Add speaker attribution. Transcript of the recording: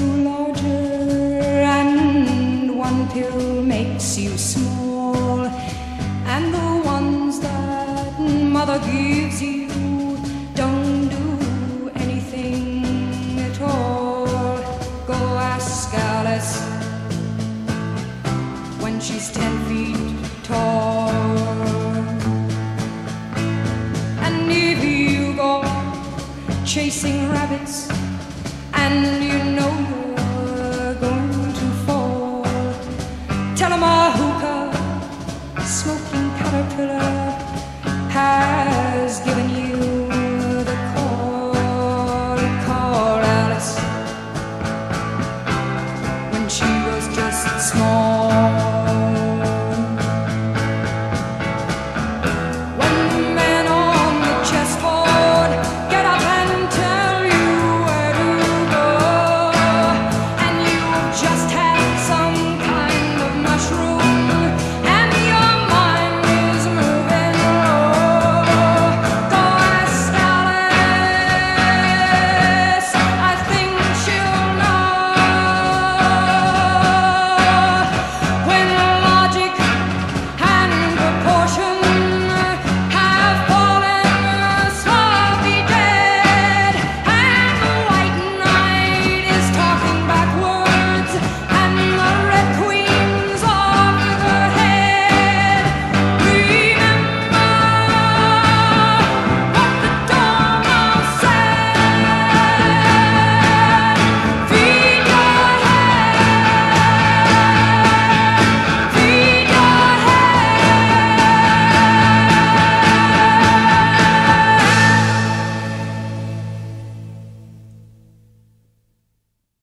Speaker 1: you larger, and one pill makes you small, and the ones that mother gives you don't do anything at all. Go ask Alice when she's 10 feet tall. And if you go chasing rabbits and